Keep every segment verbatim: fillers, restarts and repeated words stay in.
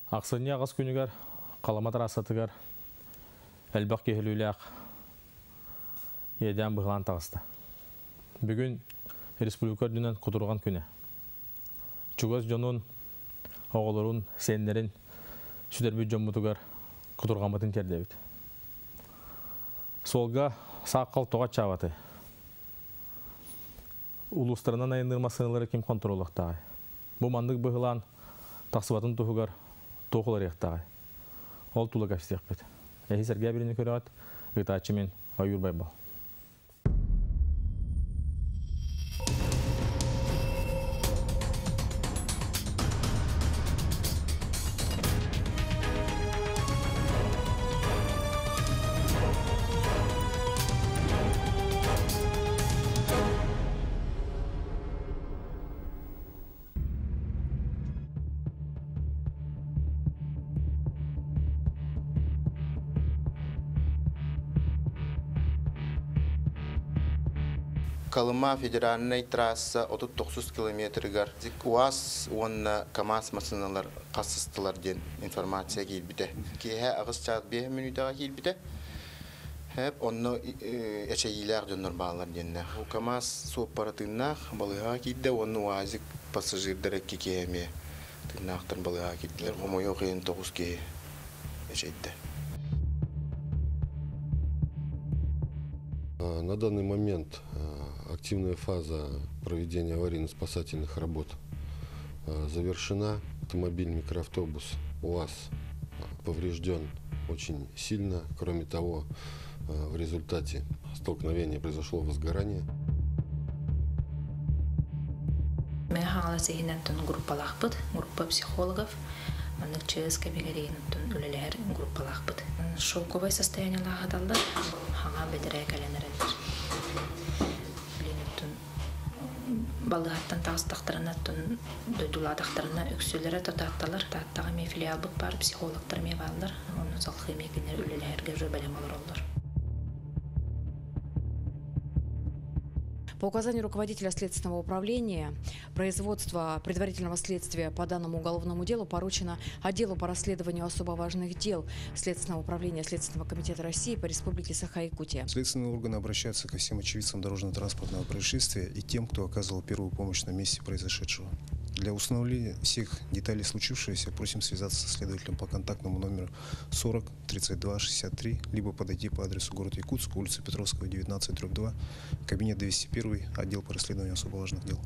Ақсыны ағыз күнігер, қаламатыр асатығар, әлбақ кехіліліғ еден бұғылан тағысты. Бүгін республикар дүнен құтырған күні. Чугаз жонун, оғылырын, сенлерін сүдербі жоммутығар құтырғаматын тердебіт. Солға саққал тоға чаваты. Улустарынан айындырма сынылары кем контролықтағы. Бұл мандық бұғылан тақсыбатын тұғығар тоқылар еқтағы. Ол тұлы кәстек бет. Әхі сәрге біріне көріғат, ұйтачы мен айыр байбал. Колыма федеральный трасса отыз тоғыз километргар. УАЗ онна КАМАЗ машиналар қасыстылар ден информация келбіде. Кейе ағыз чағыз бес минутаға келбіде. Хәп онны әчәйілер дөнір бағалар денне. КАМАЗ соп бара тыңнақ балыға келді, онны УАЗик пассажирдары кекеме тыңнақтан балыға келділер. Ғомойы оқиын тоғыз кей әчәйді. На данный момент активная фаза проведения аварийно-спасательных работ завершена. Автомобиль микроавтобус УАЗ поврежден очень сильно. Кроме того, в результате столкновения произошло возгорание. Мы хааласыйнан тон группалахпыт, группа психологов. Маннык чыз кабигерин тон үлелер группалахпыт. Шоковое состояние лагадалдар, хага бедерэ каленерелер. Балыгаттан тағыстақтарына, дойдуладақтарына үксілері тұтатталар. Таттаға мен филиал бұт бар, психологтар мен балдар. Оны салқы емекінер үлілерге жой бәлем алыр олар. По указанию руководителя Следственного управления, производство предварительного следствия по данному уголовному делу поручено отделу по расследованию особо важных дел Следственного управления Следственного комитета России по Республике Саха-Якутия. Следственные органы обращаются ко всем очевидцам дорожно-транспортного происшествия и тем, кто оказывал первую помощь на месте произошедшего. Для установления всех деталей случившегося просим связаться со следователем по контактному номеру сорок тридцать два шестьдесят три, либо подойти по адресу город Якутск, улица Петровского, девятнадцать, дробь два, кабинет двести один, отдел по расследованию особо важных дел.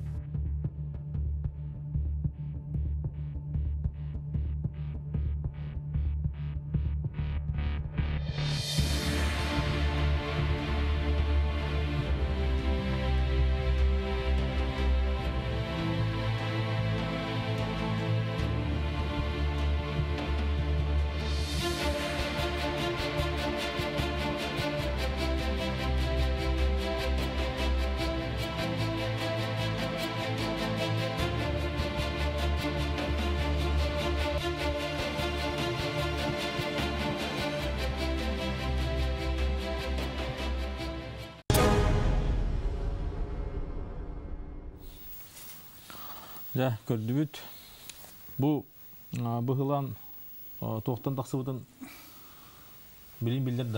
Ja, көрдүбүт. Бу быгылан тоқтан тақсыбытын билин билдерді.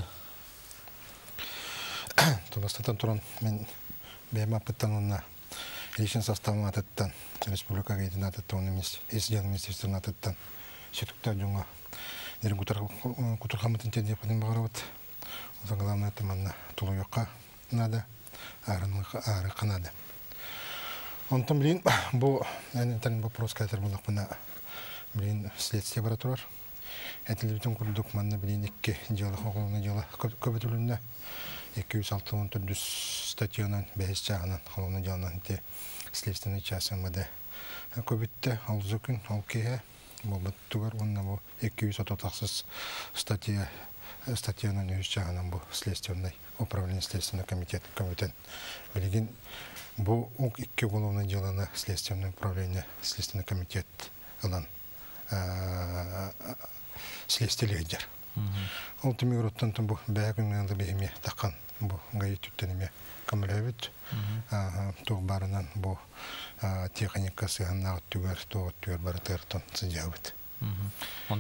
Туластан туран мен бема пытанына личный состав ататтан республика гейдин ататтан эмес эсден министрликтен ататтан сетукта жонга дерин кутар кутурхамытын тенде падын багарабыт. Оза главное таманна тулуякка надо арынга ары канада. Онтон блин, бу тан вопрос кайтар булак мына блин следствие бара турар. Этилбитен курдук манна блин икки дела хогуна дела көбөтүлүндө эки жүз алтымыш төрт статьянан беш жагынан хогуна жанан те следственный частымда көбүттө алзыкын алкеге болот тугар онна бу эки жүз отыз статья статьянан үч жагынан бу следственный управление следственный комитет комитет билген бу икки уголовное дело на следственное управление следственный комитет алан следствие лидер. Ол тимигроттан бу бәгүннән беме такан бу гайы түттенеме камлавит то барынан бу техникасы анна түгәр то түгәр баратыртан сыҗавит. Онда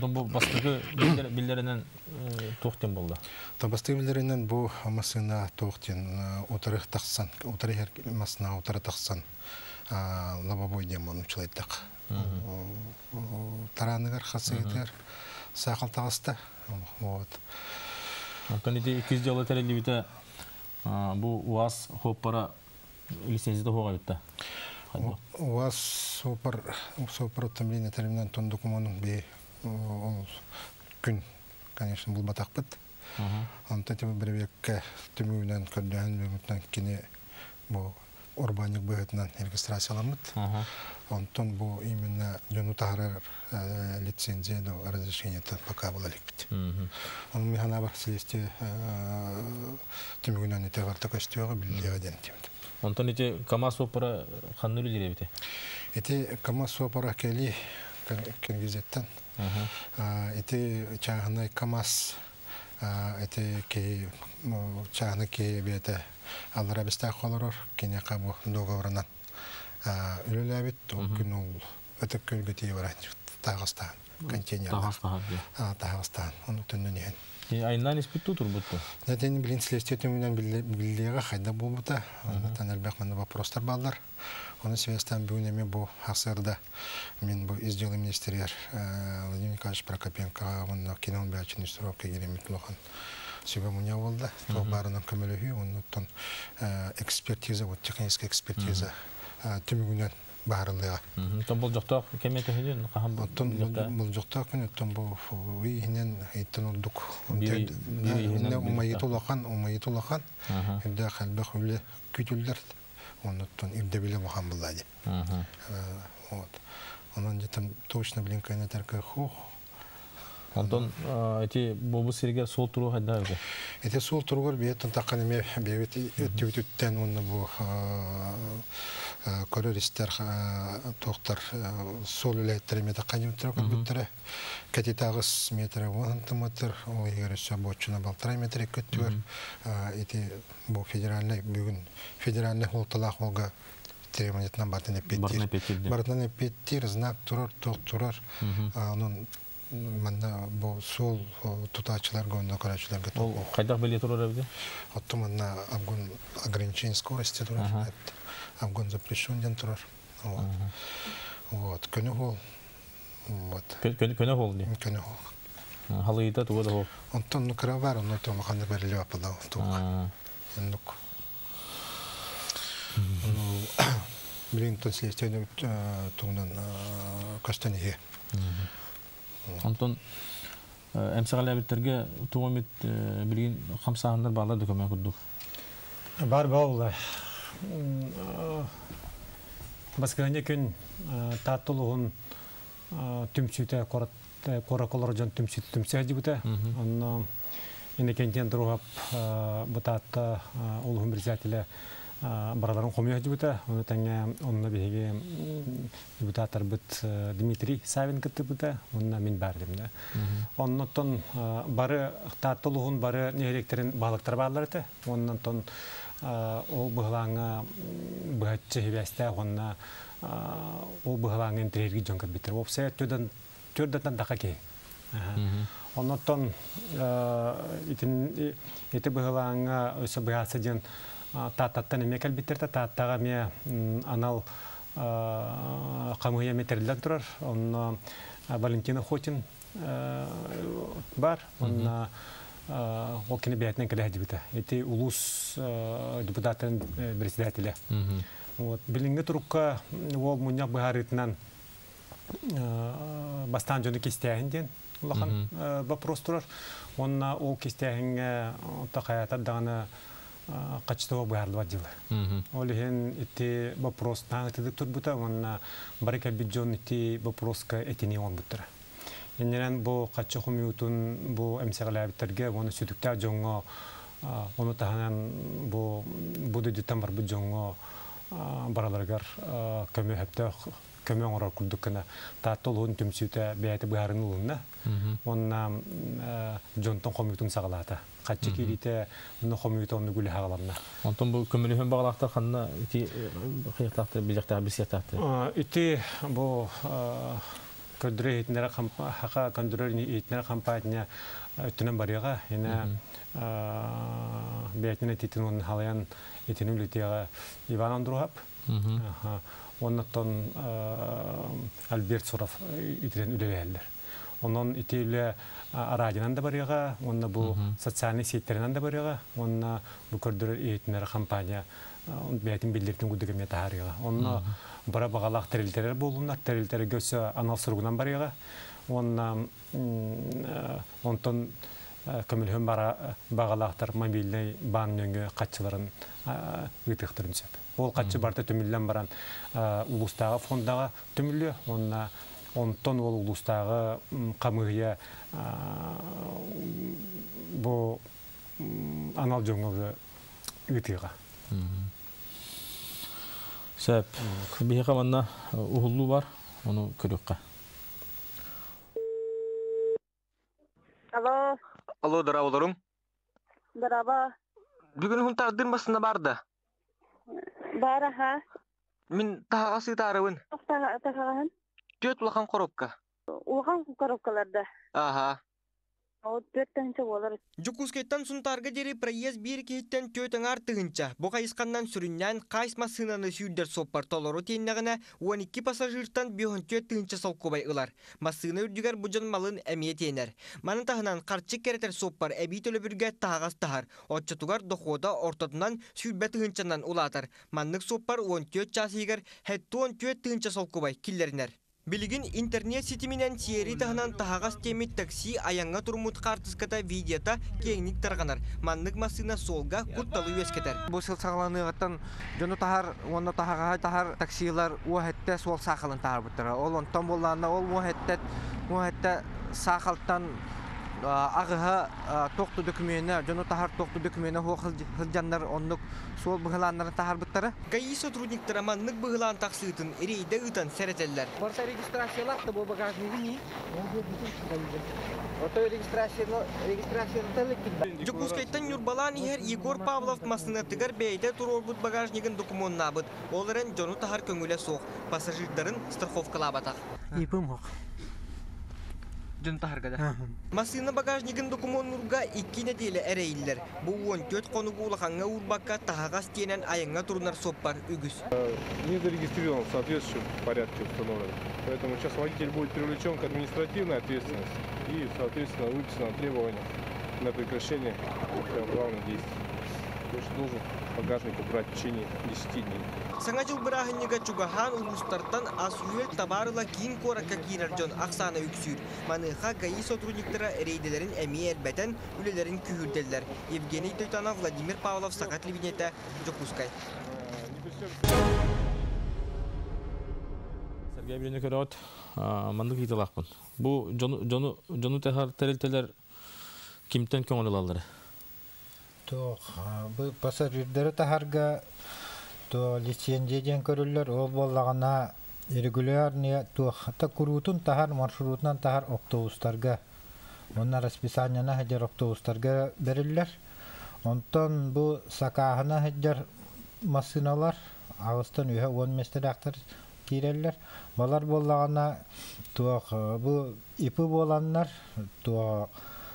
Онтон бу бастыгы биллеринен тоқтен болды. Та бастыгы биллеринен бу масына тоқтен утарых тахсан, утарых масына утары тахсан. Лабабой демон училайдык. Тараныгар хасыгытыр. Сақал тағыста. Вот. Онтон ити iki yüz жылы тәрелебіті бұл УАЗ хоппара лицензияда хоға бітті. УАЗ сопар утомление терминал тон документын бе күн, конечно, бұл батақ біт. Онтон тебе бірбекке түмігінен көрден бөгіттен кене бұл урбаник бөгітінен регистрацияламыд. Онтон бұл именно жөну тағырар лицензия до разрешения пока был ликбит. Он механа бар селесте түмігінен ете барта көстеуға білдеға денетемді. Онтон ете КамАЗ опара қанны үлілер бите? Ете КамАЗ опара кәлі кіргізеттен. Ете чағынай КамАЗ ете кей чағыны кей бейті алыра бісті қолырыр, кене қабу доғавырынан. Үлілі әбет, ол күн ол өтік көлгетей бар тағыстан, контейнерлар. Тағыстан, оны түннен ең. Айынан еспетті тұр бұтты? Нәтені білін слестетін мүнен білдеға қайда бұл бұта. Онытан әлбәқ мұны вопростар балдар. Оны свестен бүгінеме бұл ақсырда мен бұл изділі министерер Владимир Николаевич Прокопенко оны кинон бәчін үстіровқа керемет лоқан сөйбе мұня болды. Тоқ барының көмілігі, оны экспертиза, техническая экспертиза түмігінен бағарылыға. Оттан бұл жоқтақ кеметі хеден? Оттан бұл жоқтақ күн, оттан бұл үйінен айттан ұрдық. Умайет олақан, умайет олақан, үрді қалбақ үлі күтілдер, оттан үрдебілі мұқан бұлады. Онан жетім точно білін кайнатарқа хух. Онтан бұл сірге сол тұру қайда өгі? Әте сол тұруғыр бейеттен таққан еме бейвет өттен оны бұл көріристер тоқтар сол үләйттері меді қанеметтері көбіттері кәтетағыз метрі он метр, ол егер өсі бөтшіна балтыра метрі көттігір. Әте бұл федеральный бүгін федеральный қолтылақ олға требованиетінен бартын әпеттер. Бартын әпеттер, знак тұрар, тоқ тұрар. Оның манда бұл сол тұтачыларға, онда көрачыларға тоқ. Ол қайдақ біле тұрар әбді? Отты манда обгон ограничение скорости тұрар. Обгон запрещен ден тұрар. Көні ғол. Көні ғол де? Көні ғол. Халыйта туғада ғол? Онтан нүкіра бар, оны тұғы қанды бәрілі апылда тұғы. Нүк. Білін тұн слестені тұғынан көстенеге. Онтон әмсіғал әбіттерге туғамет білген қамсағындар бағларды көмек күрдік? Бар бауылы. Басқығане күн таттылығын түмсүйті қора-қолар жан түмсүйті түмсі әді бұта. Енді кентен тұрғап бұтатты олығын бірзәтілі бараларын қомия әді бұта. Оны тәңе онына бейге депутаттар бұт Дмитрий Савин күтті бұта. Онына мен бәрдім. Оннан бары таттылығын бары нехеректерін бағылықтар бағылар. Оннан ол бұғылаңы бұғатшы хебәсті оғынна ол бұғылаңын тірергі жонқат бітір. Опсы түрден дақа кей. Оннан еті бұғылаңы өсі бұғасы ден таттаттан емекел бітірді. Таттаға ме анал қамығыя метерлден тұрар. Онна Валентина Хотин бар. Онна ол кені бәйтінен кәлі әдебіті. Эти улус депутатын председателі. Білінгі тұрыққа ол мұнyak бұғарытынан бастан жөні кестәйінден ұлақан вопрос тұрар. Онна ол кестәйінге тақаятадағаны қачтыға бұғарлы бар жылы. Ол ең еті вопрос таңытыдық тұр бұта, онна барыка биджон еті вопросқа етіне он бұттыра. Енерен бұл қатшы құмиутын бұл әмсіғілі әбіттерге, оны сүтіктер жоңға, оны тағанан бұл дөдеттен бар бұл жоңға бараларғар көмі әпті көмі оңырар күрдіккіні таттыл ұлын түмсүйті бәйті бұғарын ұлынна. Онына жонтын құмиутын сағалаты. Қатшы керейті оны құмиуты оны гүлі ғаларына. Онтын бұл көміліген бағалақтар қанына үті қиықтақты, бежақтағы бір сияқтақты? Үті бұл көндүрө этнер хака көндүрө этнер компания өттүнөн барыга ина бетине титин он халаян этинин литега Иван Андрухап оннан Альберт Суров итирен үлелерлер. Онон итиле радионан да барыга, онна бу социальный сеттеринен да барыга, онна бу көрдүрөр этнер компания бетин билдиртин гудыгыме таарыга. Онна бара багалак терилтерер болунар, терилтер көсө анал суругунан барыга. Онна онтон көмөлһөн бара багалактар мобильный баннөңгө катчыларын ытыктырын сөп. Ол катчы барта төмүллән баран улустагы фондага төмүллө, онна онтон ол улустагы камыгыя бу анал жоңгы ытыга. Сөп, бие каманна ухуллу бар, onu көрөккө. Алло. Алло, дарабаларың? Дараба. Бүгін хүн тардын басында барды? Бара, ха. Мен тағаға сыйтарыбын. Тағағын? Төт улақан коробка. Улақан коробкаларда. Аха. О, төттенче болар. Жукускеттен сунтарга дери проезд бир кейттен төтен артығынча. Бұға исканнан сүріннен қайс масынаны сүйдер соппар толору тейнігіне он екі пассажиртан бүйін төттігінче салқобай ұлар. Масыны үрдігер бұжын малын әмие тейнер. Манын тағынан қарчы керетер соппар әбей төлі бүрге тағас тағар. Отчатугар дохода ортатынан сүйбәтігінчанан ұлатар. Маннық соппар он төрт часыйгер хәтті он төрттігінче салқобай киллерінер. Билигин интернет сетиминен тиери тахынан тахагас темит такси аянга турмут картыската видеота кеңник тарганар. Маннык масына солга кутталы өскетер. Бу сыл сагланыгаттан жону тахар, онна тахага тахар таксилар уахетте сол сахалын тахар буттара. Ол онтон болланна ол уахетте уахетте сахалтан агыга токту документне, жону тахар токту документне хылжаннар оннук сол быгыланнар тахар буттара. Гаи сотрудниктара маннык быгылан таксытын эрейде ытан серетеллер. Борса регистрациялакты бу багажниги ни? Ото регистрация регистрация Жукускайттан Юрбалан ихер Егор Павлов масынатыгар бейте турорбут багажнигин документнабыт. Оларын жону тахар көңүле соқ. Пассажирдарын страховкалабатак. Ипым хок. Жон тахаргада. Масына багажнигин документнурга икки неделе эрейлер. Бу он төрт конугу улаханга урбакка тахагас тенен аянга турнар соппар үгүс. Не зарегистрирован в соответствующем порядке установлен. Поэтому сейчас водитель будет привлечен к административной ответственности и, соответственно, выписано требование на прекращение правоправных действий. То есть должен багажник убрать в течение десяти дней. Саңа жыл бирахыннега чугахан улустартан асуел табарыла кин коракка кираржон аксана үксүр. Маныха гаи сотрудниктара рейделерин эми эрбетен үлелерин күхүрделер. Евгений Тойтанов, Владимир Павлов, Сагат Левинета, Жокускай. Сергей Бирюнек көрөт, мандык италакпын. Бу жону жону техар терилтелер кимтен көңүл алдыр? То бу пассажирлер тахарга то лицензиядан көрүлөр, ол боллагана регулярный то хата курутун тахар маршрутунан тахар автобустарга онна расписанияна хадер автобустарга берилер. Онтон бу сакахана хадер машиналар агыстан үйө он местедактар киреллер. Балар боллагана то бу ипи боланнар то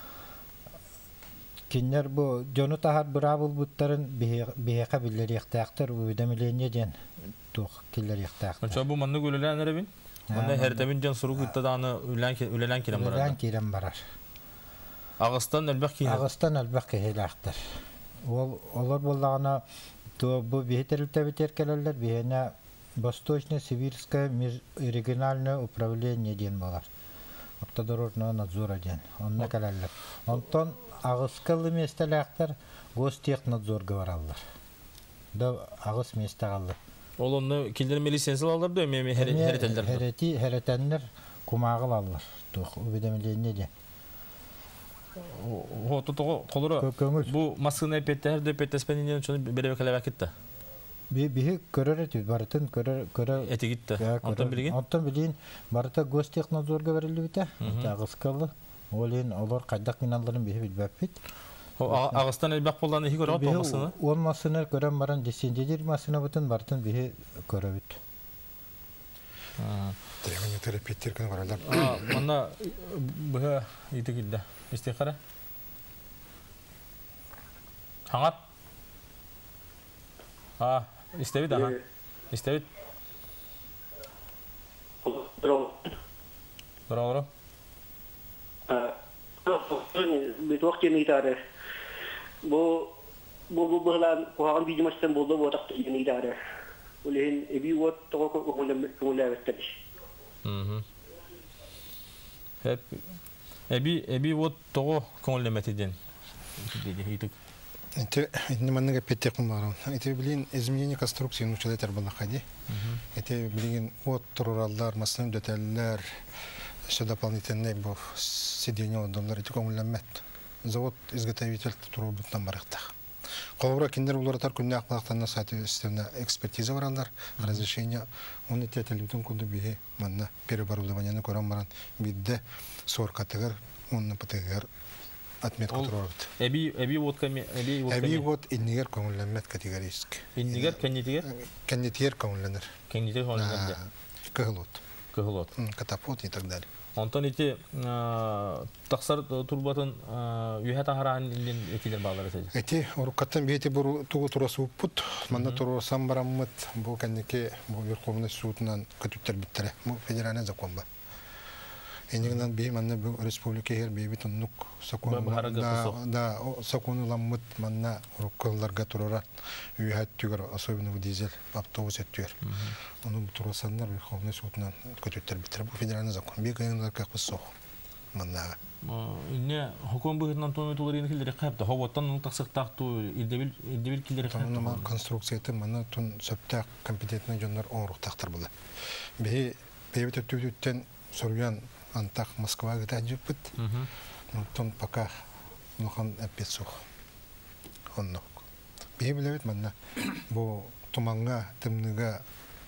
кинер бу жону тахар бравыл буттарын бейека билер яктактар үйдемелене ден тух киллер яктактар. Ача бу манны гөлелән рәбин? Монда һәртәбин жан суру кыттаданы үлән үлән кирәм барар. Үлән кирәм барар. Агыстан әлбәк кирәм. Агыстан әлбәк кирәктер. Ол олар боллагана то бу бетерилтә битеркәләләр беһенә Восточное Сибирское межрегиональное управление ден балар. Автодорожного надзора ден. Онна кәләләр. Онтон агыскалы местеләктер гостехнадзорга баралар. Да агыс месте алды. Ол онны килдер лицензия алалар да эме хәрәтәләр. Хәрәти хәрәтәннәр кумагыл алалар. Тух убедемлене де. О, тото колора. Бу масына петтер де петтеспенинен чөне бере калабак китте. Би би көрөр эти бартын көрөр көрөр эти китте. Антон билген. Антон билген барта гостехнадзорга берилди бите. Агыскалы. Олен олар кайдак миналларын бихи билбәппит. Агыстан элбак болланы хи көрөт болмасына? Он масына көрәм баран десендедир масына бутын бартын бихи көрөбүт. Требования терапевтер көн баралар. Мана быһа ите кидде. Исте кара. Хаңат. А, истебит ага. Истебит. Бро. Бро. А, бит вакыт не таре. Бу бу бу булан куган видимостен булды бу такты не таре. Улен эби вот того кулем кулем веттеш. Мм. Эп эби эби вот того кулем метиден. Диди хитик. Это не манга пятек марон. Это блин изменение конструкции нужно это балахади. Это блин вот туралдар, маслым деталлар, еще дополнительные бо сиденье удобно. Это кулем мет. Завод изготовитель трубы на марктах. Колбра киндер улартар күнне акмактан соответственно экспертиза баралар, разрешение он эти телевизион кунду бие манна переоборудованияны көрәм баран бидде соркатыгар онны патыгар отметка турат. Эби эби вот ками эби вот эби вот иннигер көңүлләнмәт категорийск. Иннигер кеннитигер? Кеннитигер көңүлләнер. Кеннитигер көңүлләнер. Кыгылот. Кыгылот. Катапот и так далее. Онтон ити таксар турбатын үйә тахаран илен этилер балары сез. Эти уруккаттан бете бу тугу турасы уппут, манда турасам бараммыт, бу кеннеке бу Верховный судынан көтүттер биттере. Бу федеральный закон бар. Энигнан бе манна бу республика хер бе битоннук закон да да закон ламмыт манна уруккаларга турара үйә түгөр особенно дизель автобус эттер. Onu bu turasандар Верховный судынан көтүттер биттере. Бу федеральный закон. Бе кайнар как посох. Манна инне хокон быһынан тоны туларын килдер капта. Хаваттан таксыктакту илдебил илдебил килдер капта. Мана конструкцияты мана тун сөптак компетентный жоннор оңруктактар булды. Бе бебет өттүттен сорган антах Москва гыта жуппут. Ну тон пока нохан эписох. Онно. Бе билебет мана бу туманга тымныга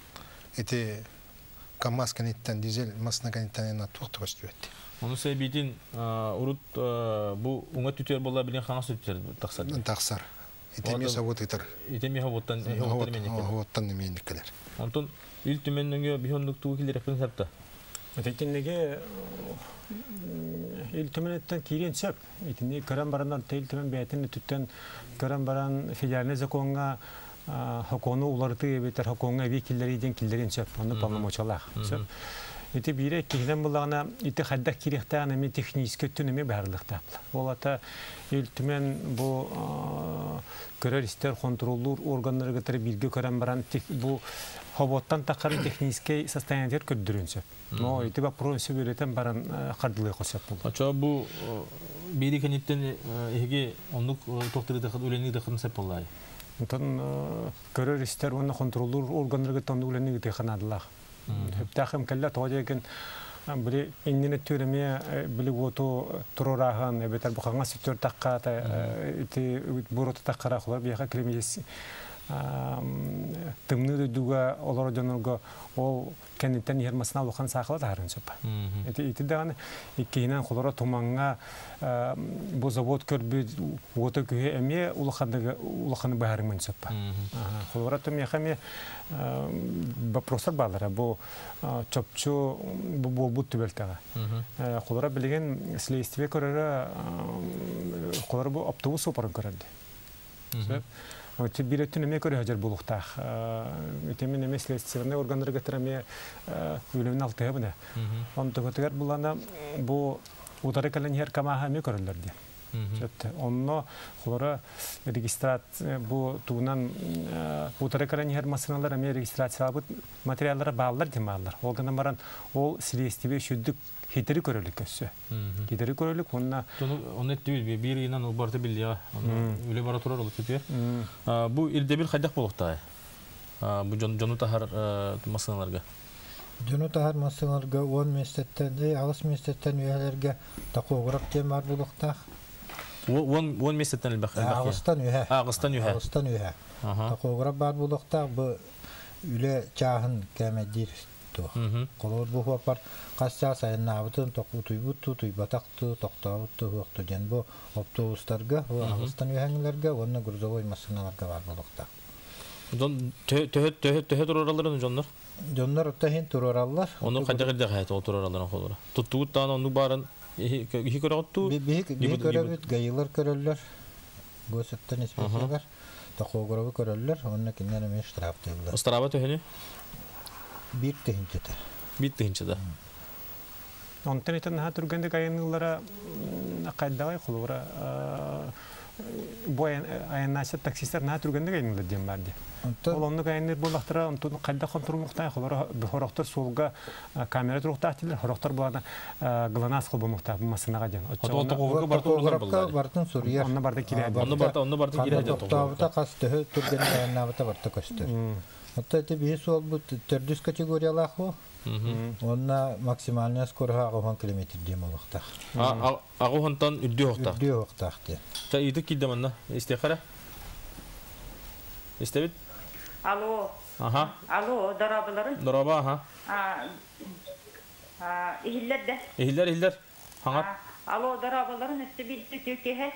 эти КамАЗ каниттан дизель масна каниттан на тукту өстүет. Onu sebidin urut bu unga tütür bolla bilen хаңа tütür таксар. Таксар. Итеми завод итер. Итеми хавоттан хавоттан немендикелер. Онтон ил түменнеңе бихондук туу килер принципта. Этеннеге ил түменеттен кирен сөп. Итини көрән барандан тел түмен бәйтен түттен көрән баран федеральный законга хакону уларты бетер хаконга векиллери ден киллерин сөп. Аны полномочиялар сөп. Эти бире киһдән булгана ите хадда кирехтәне ми техник көтүнеме барлыкта. Ул ата ил түмен бу көрәристер контроллур органнары гытыр билге көрән баран бу хавоттан такыр техник состояние көддүрүнсө. Но ите вопрос беретен баран кардылы косап булды. Ача бу бири кенеттен эге онук токтырды үлени да кынсап булай. Онтон көрәристер оны контроллур органнары гытын үлени гыты ханадылар. Хептахым калла тоҗеген били иннене төрөмө били ото турорахан эбетер буханга сектор такка ити бурот таккара хлор бияка кремес тымны дуга олор жонорго ол кенеттен ермасына лухан сакыла дарын сөп. Ити ити даганы иккинен хлора туманга бу завод көрбү ото көе эме улахандыгы улаханы баарымын сөп. Хлора тумя хаме вопросар балара бу чопчу бу болбут түбөлтага. Хлора билген следствие көрөрө хлора бу автобус опарын көрөдү. Сөп. Вот билетин эме көрө хажар булуктах. Этемен эме следственный органдар гатыраме үлемин алтыга буна. Онто гатыгар булана бу утары кален хер камаха эме көрөлөрдү. Сөттө. Онно хлора регистрация бу туунан утары кален хер машиналар эме регистрациялап материаллары баалар демалар. Ол гана баран ол следствие шүддүк хитери көрөлүк көсө. Хитери көрөлүк онна оны түбүл бир инан убарты билия. Үле бара турар болуп кетти. Бу илдебил кайдак болукта. Бу жону тахар машиналарга. Жону тахар машиналарга он местеттен, агыс местеттен үелерге такограк темар болукта. он он местеттен элбак. Агыстан үе. Агыстан үе. Агыстан үе. Такограк бар болукта бу үле чахын кемедир. Колор бу хапар касса сайына бутун токутуй буту туй батакту токтабуту хокту ден бу автобустарга ва агыстан үһәңләргә онны грузовой машиналарга бар булыкта. Töhö turaralların jonlar. Jonlar ötəhin turarallar. Onu qadağırda hayat o turaralların xolura. Tuttuğuttan onu barın hi körəgəttu. Bihi körəbit gayılar körəller. Gösəttən ispeçlər. Taqoğrabı körəller. Onun kindən men iştirap deyirlər. Istiraba töhəni? Bir tehinçədə. Bir tehinçədə. Ondan eten ha turganda gayınlara qaydagay xolura. Bu aynaşa taksistler na turganda gayınlar diyem var diye. Олонны гайнер булактыра, онтон кайда контроль муктай, холора хорохтор солга камера турактатилер, хорохтор булада гланас кылбы муктай масынага ден. Отто кого бартын бартын сурьер. Онны барда кире. Онны барда, онны барда кире ден. Тавта касты турган гайнабыта барта касты. Отто эти бес ол бут төрдүс категориялаху. Онна максимальная скорость агухан километр дем олукта. А агухантан үддү хокта. Үддү хокта. Та иди кидеманна, истехара. Истебит? Алло. Ага. Алло, дарабаларын. Дараба, ага. А, а, ихиллер де. Ихиллер, ихиллер. Хаңат. Алло, дарабаларын үсті білді түйкеге.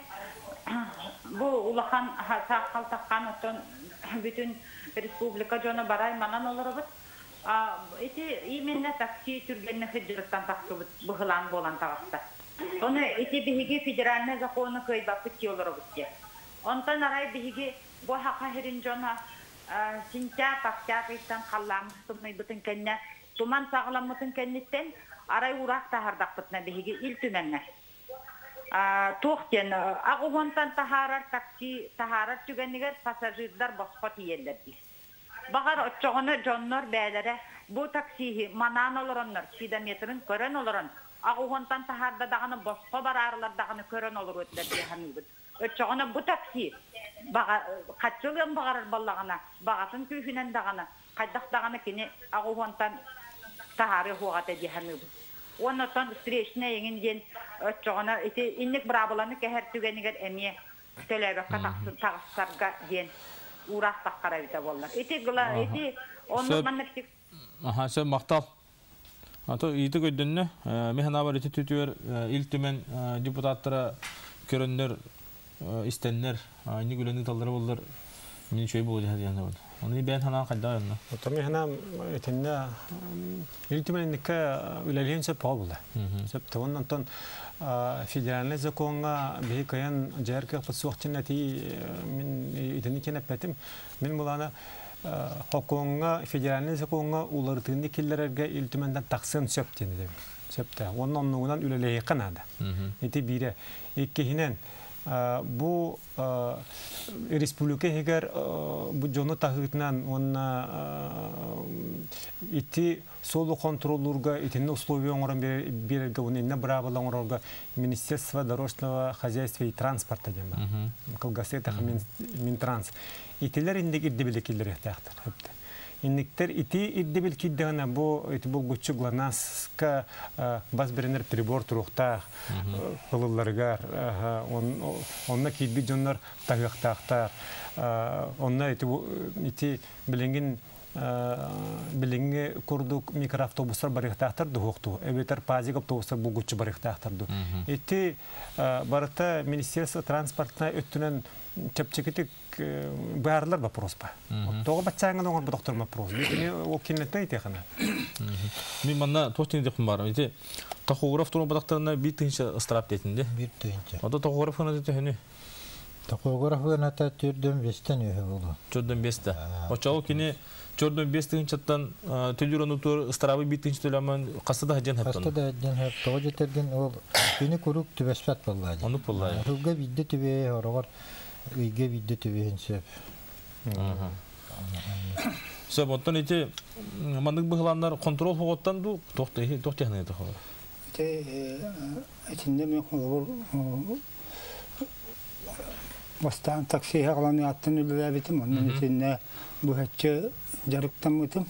Бұл улахан саққал таққан отын бүтін республика жоны барай манан олары бұд. Эти именно такси түргенні хиджираттан тақсы бұд, бұғылан болан тағаста. Оны эти бігі федеральный законы көйбапы тиолары бұд. Онтан арай бігі бұл хақа херин жона синтя пактяпистан қалламыстымай бұтын кәнне, туман сағыламытын кәннеттен арай ұрақ тахардақ бұтына бігі ил түменне. Тоқтен, ағуғантан тахарар такси тахарар түгенігер пассажирдар босқот иелдер дейс. Бағар отчоғыны жоннор бәлері бұл таксиhi манан олыроннор, спидометрін көрен олырон. Ағуғантан тахарда дағыны босқо бар арылар дағыны көрен олыр өттер дейханы бұд. Өтчоғыны бұл такси қатшылын бағарыр баллағына, бағасын күйінен дағаны, қайдақ дағаны кені ағуғантан тахары хуғаты дейханы бұд. Оннотон встречне еңін ден өтчоғыны, иннік брабыланы кәхер түгенігер әме төләбәққа тағыстарға ден ұрақ таққара біті болар. Эти ғыла, эти онны маннық тек... Аха, сөп мақтал. Ато иті көйдінні, механа бар еті түтігер илтімен депутаттары көріндер, істенлер, не күлені талдары болдыр, мен шөй болды әдейінді болды. Оны бән хана қайда өйінді? Отами хана етінді илтіменінікке үләлейін сөп пау болды. Сөпті оннан федеральный законға бейі қаян жәргі құтсуақтен әті мен етіні кен әппәтім. Мен бұланы хокуңға, федеральный законға улартығынды келдерерге илтіменден тақсын сөптені деп. Сөпті. Оның оннығынан үләлейі қанады. Еті бейді. Еккехінен bu республика егер bu жоны тағытынан онна ити солу контроллурга итинне условия оңоран берерге оны инне бравала оңорга Министерство дорожного хозяйства и транспорта дема. Кылгасета Минтранс. Итилер инде ирдебеле килдер яктактар. Иннектер ити ирдебел киддегана бу ити бу гуччу гланаска бас беренер прибор турукта кылылларга онна кидби жоннор тагыктактар онна ити ити биленген биленге курдук микроавтобустар барыктактар духукту эбетер пазик автобустар бу гуччу барыктактар ду ити барыта Министерство транспортна өттүнөн чепчекетик барлар вопрос ба. Тога бачаңга оңор доктор вопрос. Бини о кинетте айтехана. Мен мана тостин деп бар. Ите тахограф туру бадактарына бир тынча страп детинде. Бир тынча. Ада тахограф гана детени. Тахограф гана та төрдөн бестен өйө болду. Төрдөн бесте. Очоо кини төрдөн бес тынчаттан төлүрөнү тур страбы бир тынча төлөмөн касада жен хаптан. Касада жен хап тоо жетерген ол бини курук түбөспат болду. Аны болду. Хылга бидде түбө орогор үйге бидде түбөһүн сөп. Сөп оттон ити мандык быхландар контрол хоготтан ду токты токтяны да хол. Те этинде мен хол бастан такси хагланы аттын үлдө битим, анын итинне бу хачы жарыктан мытым.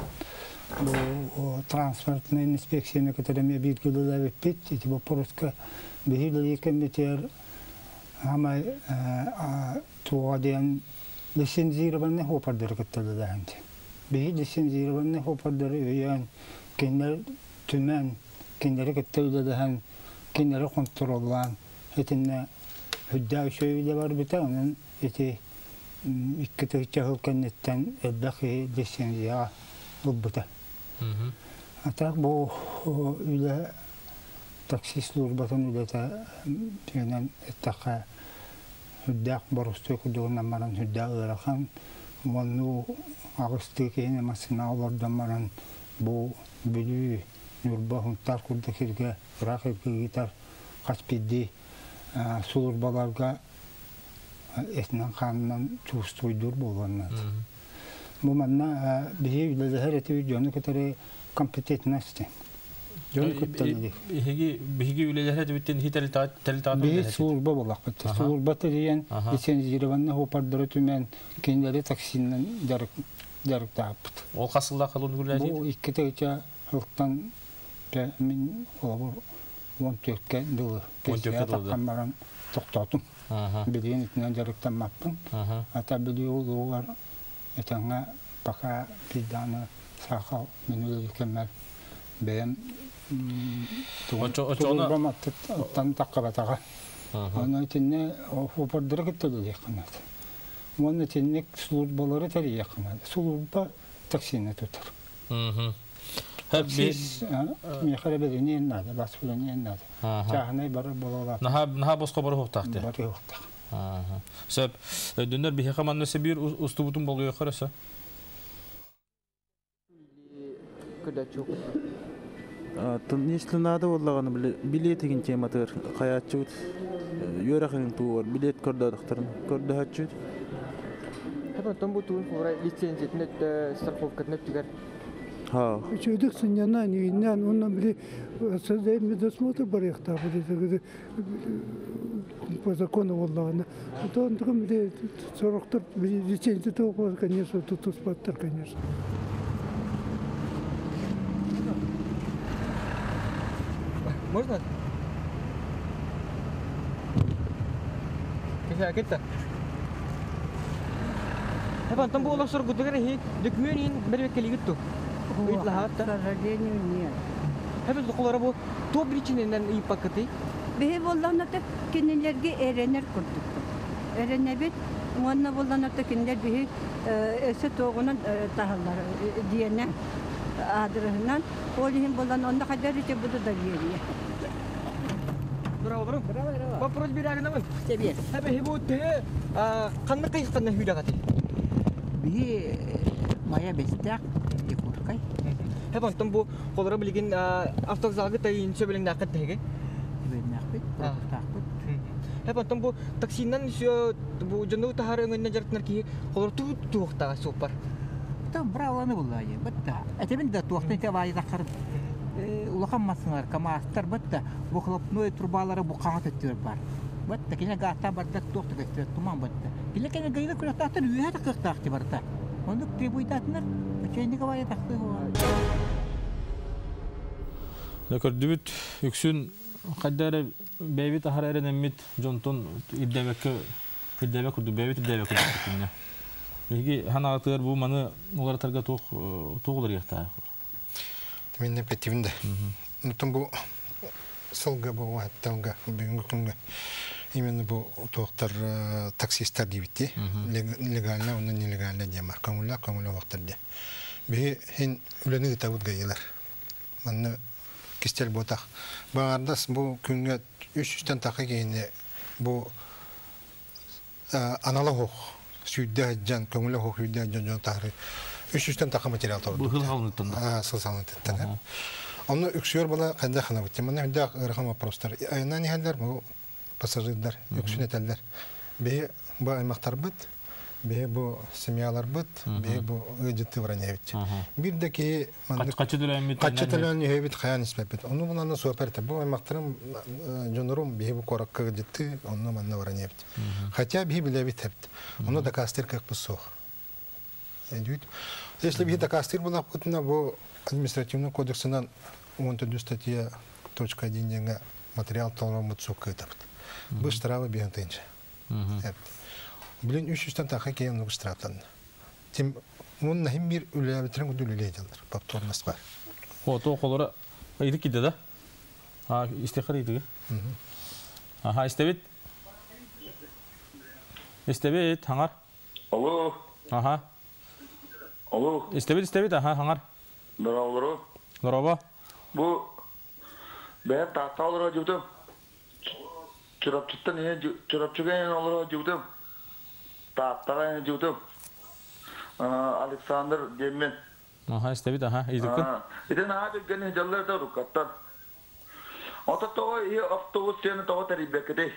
Бу транспортный инспекцияны которыми бир кило бит, эти вопроска бихилли комитет Ama tuğaden lisensiyervanne hopardır kıttırdı. Bir lisensiyervanne hopardır üyen kendiler tümen kendileri kıttırdı dahan kendileri kontrollan etinne hüdda şöyle var bir tane eti иккете чахыл кеннеттен элбахи лицензия булбута. Атак бу үле такси службатын үлете тенен эттака хүддак борустой кудугунан маран хүддак ырахан монну агысты кейне масына олардан маран бу бүлүү нурбахунтар курда кирге ырак иргитар каспидди службаларга этнен ханнан чувствуйдур болгоннат. Бу манна бии үлеле херети жөны кетери компетентности. Жөны кетери. Биги биги үлеле херети биттен хител тел та. Бии служба болак бит. Служба деген лицензированный хопардыры түмен кендери таксинен жарык жарык таапт. Ол касылда кылын үлеле. Бу икки тегече хылтан мен олар он төрткө жылы пенсия таккан баран токтотум. Билин итинен жарыктан маппын. Ата били улугар этаңа пока пиданы сахал менүлө кемер бем туган тан таккабатага. Аны тинне опордыры кеттеле канат. Моны тинник службалары тария канат. Служба таксине тутар. Мм. Таксис мехаребедени надо, басфулени надо. Чахнай бары болала. Наха наха боско бары хоктакты. Бары хоктак. Ага. Сөп дүннөр бихе каманны себир устубутун болгой караса. Куда чук. А тын если надо боллаганы билет деген тематыр каячут. Йөрәхен тур билет көрдө доктор. Көрдө хачут. Хәбән тамбутун фора лицензиятне страховкатне тигәр. Ha. Çocuk sınırına niye ondan bile sözde medosмотр барыхта били по закону Аллаха. То он такой били сорок лицензия то, конечно, тут спаттар, конечно. Можно? Киса кетті. Хәбән тамбу олар соргутыгар хи документин бербеккели гитту. К сожалению, нет. Хәбез укулары бу то причиненнән и пакеты. Бе болланаты кинелерге эренер курдук. Эренебит, онна болланаты киндер бе эсе тогунан тахаллар диене адрыһынан олихин боллан онда хадар ите буду да диерия. Браво, браво. Браво. Вопрос бирагына бу. Тебе. Хәбе хибуте а канны кайсыкны хүдәгәти. Бе мая бестак Хәбән тем бу колары билген автовокзалга тайын сөбелең дә кәттәге. Беннәхбит, тахбит. Хәбән тем бу таксиннан сё бу җанны тахары генә җартнар ки колар ту туктага супер. Там браваны буллай. Битта. Әтәбен дә туктый тавай закыр. Улакан масынар, камастар битта. Бу хлопной трубалары бу кагат иттер бар. Битта кинә гата бардак тукты иттер туман битта. Биле кинә гайда күрә тахтыр үе тахтыр барта. Онда требуйтатнар. Чейни кавай тахты. Ләкәр дибит үксүн каддары бәйбит ахарары нәмит жонтон иддәмәккә иддәмәк күрде бәйбит иддәмәк күрде. Иге ханатыр бу маны улар тарга ток тоглар якта. Мен не петивинде. Ну там бу сылга бу атталга бүгүнкү күнгө именно бу токтор таксисттер дибитти. Легально, он нелегально демар. Камула, камула вактырда. Бе хин үләне табыт гайлар. Манны кистел ботак. Бардас бу күнгө үч жүздөн такы кейине бу аналог сүддә жан көңүлө хок сүддә жан жан тары. үч жүздөн такы материал торду. Бу хыл халыктан. А, сылсалын теттен. Аны үксөр бала кандай хана бит. Мына да рахам вопростар. Айна не халдар бу пассажирлар, үксүнетелдер. Бе бу аймактар бит. Бе бу семьялар бит, бе бу ыжыты враневит. Бир деки качытылан качытылан небит хаян испепет. Ону мунан суперте бу аймактарым жонорум бе бу коракка ыжыты, ону манна враневит. Хотя бе билебит хепт. Ону да кастер как посох. Эдит. Если бе да кастер була кутна бу административный кодексынан он төртүнчү статья точка один деньга материал толомут сукытып. Бу штрафы бегентенче. Блин, үч жүздөн такы кейин нугу штрафтан. Тим мун нахим бир үләбетрен күдүлүле жалдар. Повторность бар. Фото колора идик киде да? А, истехар идик. Аха, истебит. Истебит, хаңар. Алло. Ага. Алло. İstebit istebit aha hangar. Дорогой. Здорово. Бу бе таталра жутым. Чурапчыттан не чурапчыган алра жутым. Таттаган жутым. Александр Демин. Aha istebit aha iyiliktin. Итен abi гане жаллар да рукаттан. Ото то и автобус сен то тарибекте.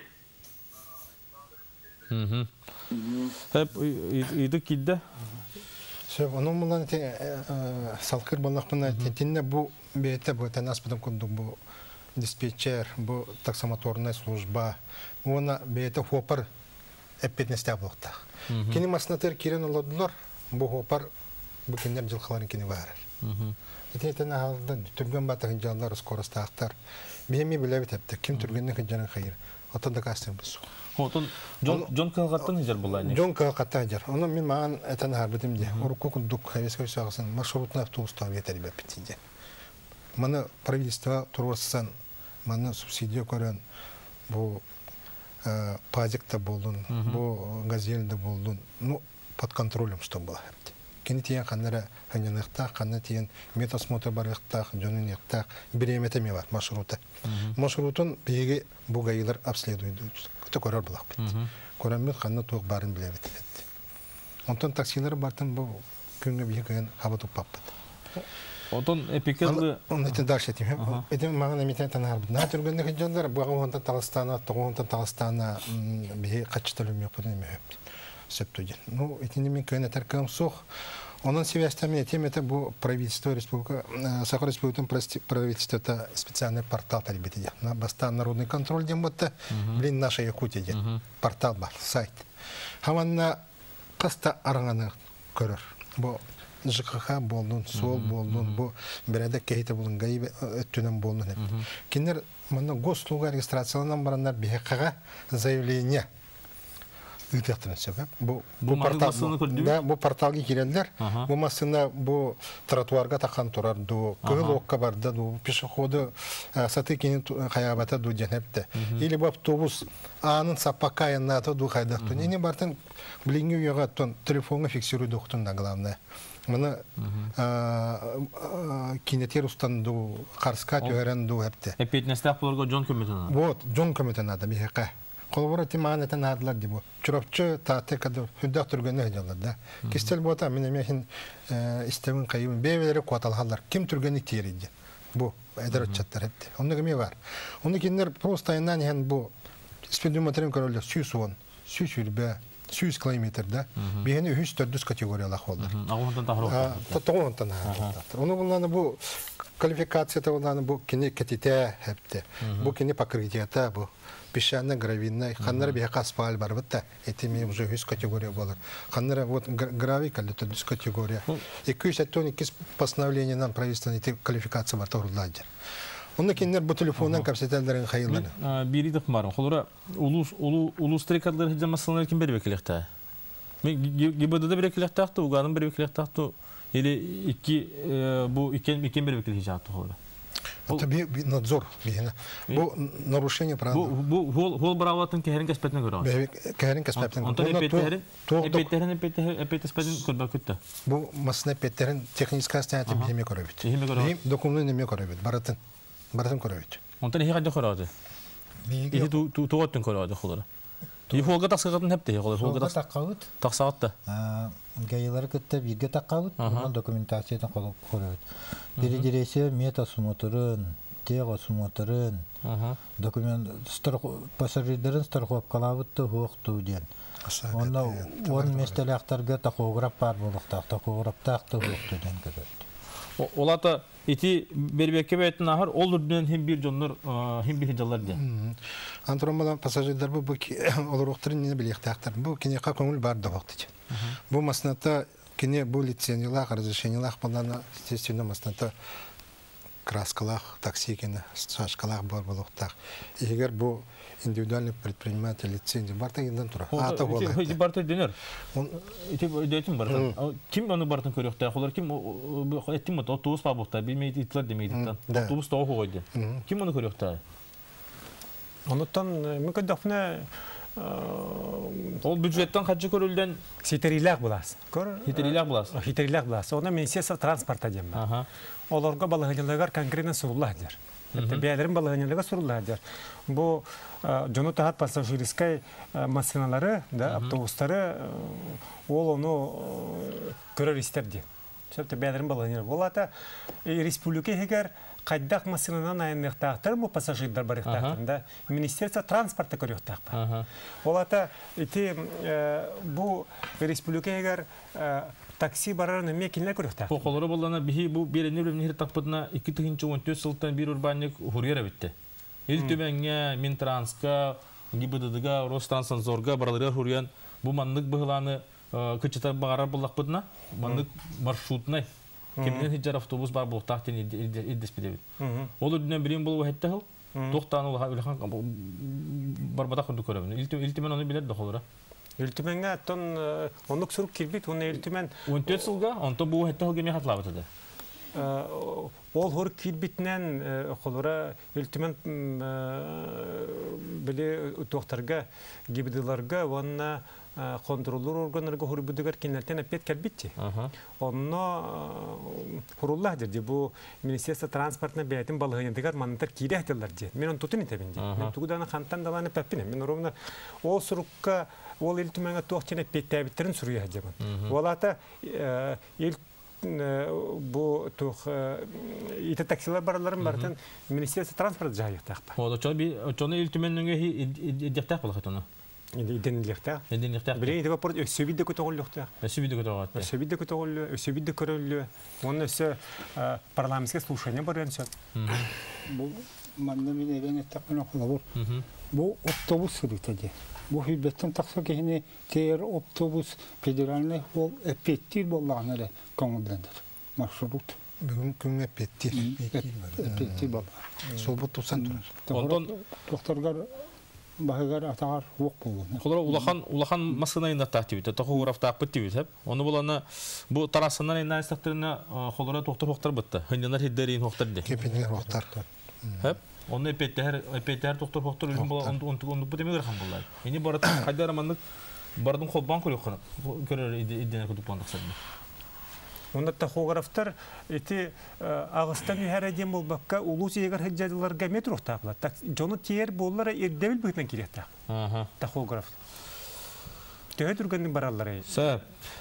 Мм. Hep iyilik giddi. Сөп, оның мұнан салқыр болнақпына тетінне бұл бейті бұл тәнаспыдан күндік бұл диспетчер, бұл таксомоторная служба, оны бейті хопар әппетнесте болықтақ. Кені масынатыр керен оладылар, бұл хопар бұл кенер жылқыларын кені бағарар. Етен ағалдан түрген батығын жалар, скоростақтар, бейме біләбет әпті, кем түргеннің хыджарын қайыр, отында қастыр бұл сұқ. Отон Джон Калгаттан хижар булайны. Джон Калгаттан хижар. Оны мен маған этен харбытым де. Урку кундук хавескай сагысын маршрутный автобустан ветер беп битинде. Маны правительство турварсан, маны субсидия көрөн. Бу пазикта болдун, бу газельда болдун. Ну, под контролем что было. Кені тиен қаннара ханянықтақ, қанна тиен метасмотр барықтақ, жонынықтақ, береметеме бар маршруты. Маршрутын бейге бұғайылар обследуйды. Күті көрер бұлақ бітті. Көрәмет қанна тоқ барын біле бітті. Онтан таксилары бартын бұл күнгі бейге күйен қабы тұп баппыды. Отон эпикерлы... Оны етін дарш етім. Етім маған әметтен танар бұд. Нә түргенді күнжандар бұға оғантан Тағыстана, тоғантан Тағыстана бейге қатшыталым yok бұды еме өпті. Септудин. Ну, этими ми кое натаркам сох. Он связь-то тем это было правительство республика, Сахар республика правительство это специальный портал тарибите. На баста народный контроль дем вот блин наша Якутия портал бар сайт. Хаванна каста арганы көрөр. Бу ЖКХ болдун, сол болдун, бу береде кейте болдун, гайбе өттүнөн болдун. Кинер мына госуслуга регистрацияланан барандар бехага заявление Бу порталга киренлер, бу масына бу тротуарга такан турар ду, кыл окка барда ду, пешеходы саты кенин хаябата ду женепте. Или бу автобус анын сапакайына то ду хайдактын. Эне бартын блинги уягаттын телефонга фиксируй доктун да главное. Мына кинетер устанду, карска төгөрөн ду хепте. Эпетнестак буларга жон көмөтөн. Вот, жон көмөтөн ада бихека. Колбора тиманы тен адлар дибу. Чурапчы таате кады хүддак түргөнө жалар да. Кистел бота мен мехин истемин кайым бевелери кваталгалар. Ким түргөнү тириди. Бу эдер чаттар этти. Онда кеме бар. Онда киндер просто айнан хен бу спидометрин көрөлө сүйсүн, сүйсүлбө, сүйс километр да. Бехени үч төрт категориялар болду. Агонтан тахроо. Тотогонтан. Ону буланы бу квалификацияда буланы бу кине кетите хепте. Бу кине покрытиета бу. Песчаная, гравийная, ханнара бияка асфальт бар бітті, этими уже үз категория болар. Ханнара вот гравийка, это үз категория. екі жүз сексен екі постановление нам правительственной квалификации бар тоғырладыр. Оны кеннер бұл телефондан капсетелдерін қайыланы. Беридік марым, қолыра улус стрекадлары хиджамасылар кем бері бекілектә? Гибадыда бері бекілектәқті, уғаның бері бекілектәқті, или икен бері бекілектәқті қолыра? Это надзор. Бу нарушение правил. Бу хол браватын кехерин каспетне көрө. Кехерин каспетне. Онтон эпеттерин, эпеттерин, эпеттерин, эпеттерин көрбө күттө. Бу масна эпеттерин техническая статья бими көрөбүт. Бим документ неме көрөбүт. Баратын. Баратын көрөбүт. Онтон эһи кадда көрөдү. Эһи ту ту тоттун көрөдү холора. И холга тасгатын хепте, холга тасгат. Тасгатта. Гайлар кытта бирге таккабыт, бу документациядан колуп көрөбүт. Бери диресе метасмотрын, теосмотрын, документ пассажирлерин страховкалабытты хукту ден. Онда он местелактарга тахограф бар болуктак, тахографтакты хукту ден көрөт. Олата ити бербекке бетин ахыр ол үрдүнөн хим бир жоннор хим бир жаллар ден. Антромадан пассажирлер бу олоруктарын не билектактар. Бу кинека көңүл бар да вакыт. Бу масната кине бу лицензиялар, разрешениялар булана естественно масната краскалар, такси кине, шашкалар бар болуктак. Эгер бу индивидуальный предприниматель лицензия барта индан тура. Ата болот. Ити барта денер. Ити дейтим бар. Ким аны бартын көрөктө? Алар ким эттим мото автобус бабукта билмейди итлер демейди. Автобус тоо койду. Ким аны көрөктө? Онуттан мүмкүн дафна Ол бюджеттен қачы көрілден? Хитерилек булас. Хитерилек булас. Хитерилек булас. Оны Министерство транспорта дем бар. Оларга балыгынылыгар конкретно суруллах дер. Бәлерин балыгынылыга суруллах дер. Бу жону тахат пассажирскай машиналары, да, автобустары ол оны көрөр истер ди. Сөпте бәлерин балыгынылыга. Ол ата республика егер қайдақ машинадан айынықтақтыр, бұл пассажирдар бар иқтақтырында Министерство транспорта көріқтақ бар. Ол ата, бұл республика егер такси барарын мекенлер көріқтақ. Бұл қолыры болдана бұл берені білімнер тақпытына екі мың он төрт сылттан бір урбанник хурьера бітті. Ел төменге, Минтранска, ГИБДД-га, Ространснадзорга баралырар хурьян бұл мандық бұғыланы күчетар бағарар болақ бұдына, мандық маршрутнай. Кемден хиджар автобус бар болтақтен иддес бедебет. Ол үрдінен бірін болу әтті ғыл, тоқтан ол үліған барбада құнды көрімін. Илтімен оны білер доқылыра? Илтіменге әттін ондық сұрық келбейт, оны илтімен... он төрт сылға, онты бұл әтті ғыл кеме қатылабыт еді? Ол ғыр келбейтінен қолыра илтімен біле тоқтарға, гибдыларға, онына контроллер органларга хурбудугар кинлертен апет кәлбитти. Онно хуруллах дерди бу Министерство транспортна бәйтин балыгындыгар манытар кире хатылар ди. Мен он тутун итебинди. Мен тугуданы хантан даланы пәппине. Мен ровна ол сурукка ол илтүмәнгә тоқтен петтәбиттерин суруя хадымын. Олата ил бу тух ите таксилар бараларын бартын Министерство транспорт жайыктак. Ол чоби чоны илтүмәнгә иддәктәк булгатына. Иденлихтә. Иденлихтә. Биле иде вопрос өсөбидә көтөгөллүктә. Өсөбидә көтөгөллү. Өсөбидә көтөгөллү, өсөбидә көрөллү. Моны өсө парламентское слушание бар энсө. Бу манны мен эген тапкан кылабыр. Бу автобус сырытады. Бу хибеттен такса кехне тер автобус федеральный ол эпеттир болганары коңдандыр. Маршрут. Бүгүн күнгө эпеттир. Эпеттир бол. Собот тусан турар. Онтон докторгар Багар атар ук булды. Холора улахан улахан масынайында тактибит, тохуграф таппытыбит. Оны буланы бу тарасыннан инде стактырына холора доктор доктор битти. Хыннар хиддерин доктор ди. Кепинер доктор. Хеп, оны эпеттер эпеттер доктор доктор үчүн бул он он он бу демелер хам буллар. Эни барат кайдарамандык бардын холбан көрөк көрөр идене кутуп бандыксыз. Онда тахографтар эти Агыстан үйәрәден бол баққа улус егер хеджадыларға метр ұқтақылар. Жоны тиер боллары ердебіл бұйтын керекті. Тахограф. Төе түргендің баралары. Сәп.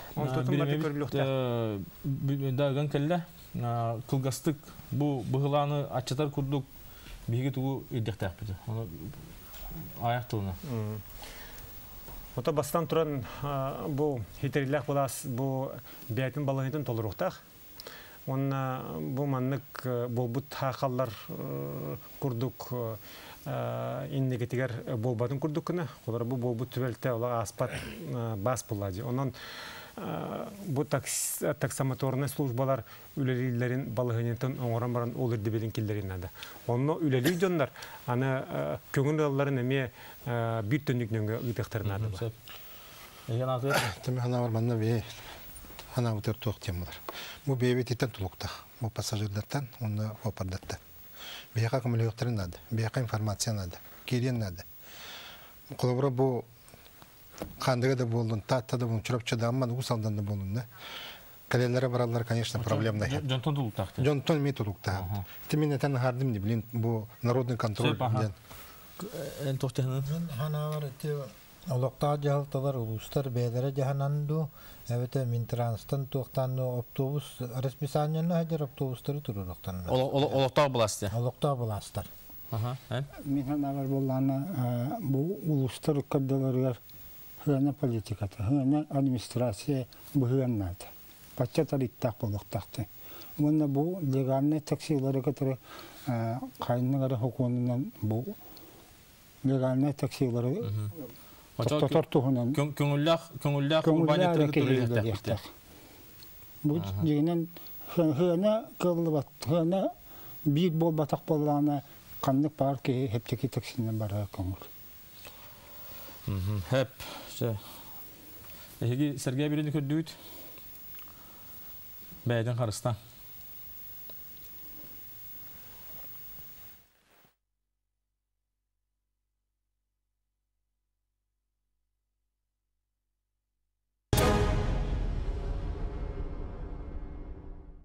Бірімеміз дағын кәлі қылғастық бұл бұғыланы атчатар күрдік бейгі тұғы ердекті әппеді. Аяқ тұлына. Ота бастан туран бу хитерилек булас бу бәйтин балыгын толыруктак. Онна бу маннык болбут хакаллар курдук иннегетигер болбатын курдук кына. Олар бу болбут түбелте ола аспат бас булади. Онон бу таксомоторный службалар үлелилерин балыгынын оңоран баран олар дебелин килдерин ада. Онно үлели жондар аны көңүл алларын эме бир төнүкнөнгө ыйтыктарын ады. Еген аты теме ана бар манна бе ана утер ток темалар. Бу бебет итен тулукта. Бу пассажирлардан онда опардатта. Бияка коммуникаторын ады. Бияка информация ады. Кирен ады. Колобра бу Кандыга да болдун, татта да болдун, чурапчада амман усалдан да болдун, да. Калелері баралар, конечно, проблемный. Жонтон тулуктақты? Жонтон ми тулуктақты. Темен этен хардым не билин, бу народный контроль. Эн тоқтығынан? Мен хана бар, те олоқтағы жағылталар, улустар бәдері жағананду, әветі Минтранстан тоқтанды автобус, расписанияны хәдер автобустары тұрырықтан. Олоқтағы бұласты? Олоқтағы бұластар. Мен хана бар болғаны, бу улустар каддаларығар хына политикаты, хына администрация бұғыннады. Патчатар иттақ болуқтақты. Мұнда бұл легальный таксилары кәтірі қайынығары хукуынынан бұл легальный таксилары тоқтатар тұғынан көңілләқ урбанияттары көтіріліктәқтақ. Бұл дегенен хына қылы бат, хына бейт бол батақ болғаны қандық бар ке хептекі таксинен барға көңіл. Hep. Egi Sergey birini kördüğüt. Beyden Karıstan.